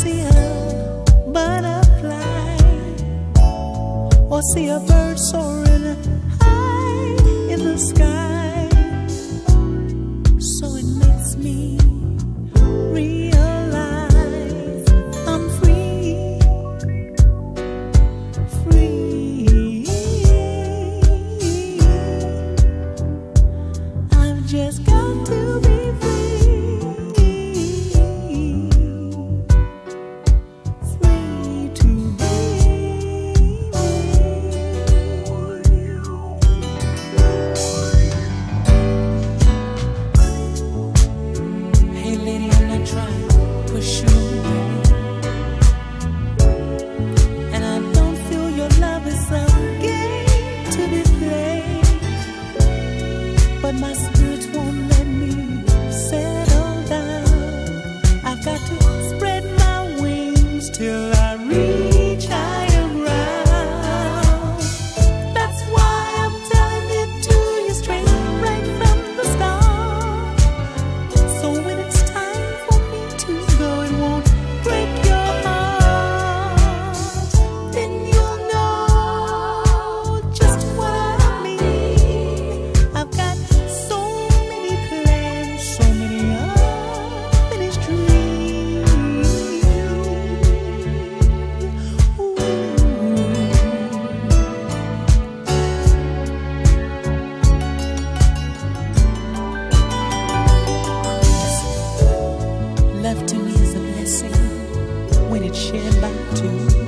see a butterfly or see a bird soaring high in the sky. So it makes me realize I'm free, free. I've just got to be free, free to be. Hey lady, I'm not trying to push you away, and I don't feel your love is a game to be played, but my spirit won't let me settle down. I've got to spread my wings till I reach higher ground. That's why I'm telling it to you straight right from the start. So when it's time for me to go, it won't break your heart. Then you'll know just what I mean. I've got so many plans, so many unfinished dreams. Love to me is a blessing when it's shared by two.